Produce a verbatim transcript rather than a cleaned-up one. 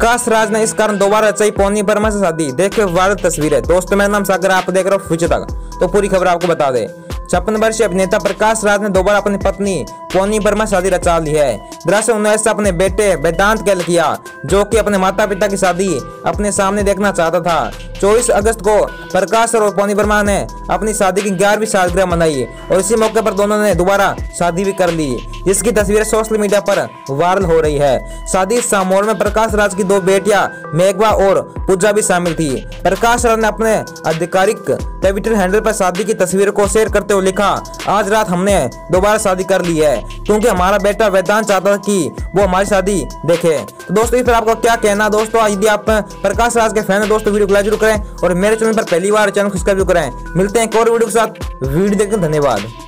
प्रकाश राज ने इस कारण दोबारा रचाई पौनी वर्मा से शादी। देखिए वायरल तस्वीरें। दोस्तों मेरा नाम सागर, आप देख रहे हो फ्यूचर तक। तो पूरी खबर आपको बता दें। छप्पन वर्षीय अभिनेता प्रकाश राज ने दोबारा अपनी पत्नी पौनी वर्मा से शादी रचा ली है। दरअसल उन्होंने ऐसा अपने बेटे वेदांत के लिए किया, जो कि अपने माता पिता की शादी अपने सामने देखना चाहता था। चौबीस अगस्त को प्रकाश और पौनी वर्मा ने अपनी शादी की ग्यारहवीं सालगिरह मनाई और इसी मौके पर दोनों ने दोबारा शादी भी कर ली, जिसकी तस्वीरें सोशल मीडिया पर वायरल हो रही है। शादी समारोह में प्रकाश राज की दो बेटियां मेघवा और पूजा भी शामिल थी। प्रकाश राज ने अपने आधिकारिक ट्विटर हैंडल पर शादी की तस्वीर को शेयर करते हुए लिखा, आज रात हमने दोबारा शादी कर ली है क्योंकि हमारा बेटा वेदांत चाहता था कि वो हमारी शादी देखे। तो दोस्तों इस पर आपका क्या कहना। दोस्तों यदि आप प्रकाश राज के फैन हैं दोस्तों वीडियो को लाइक जरूर करें और मेरे चैनल पर पहली बार चैनल को सब्सक्राइब करें। मिलते हैं एक और वीडियो के साथ। वीडियो देखने धन्यवाद।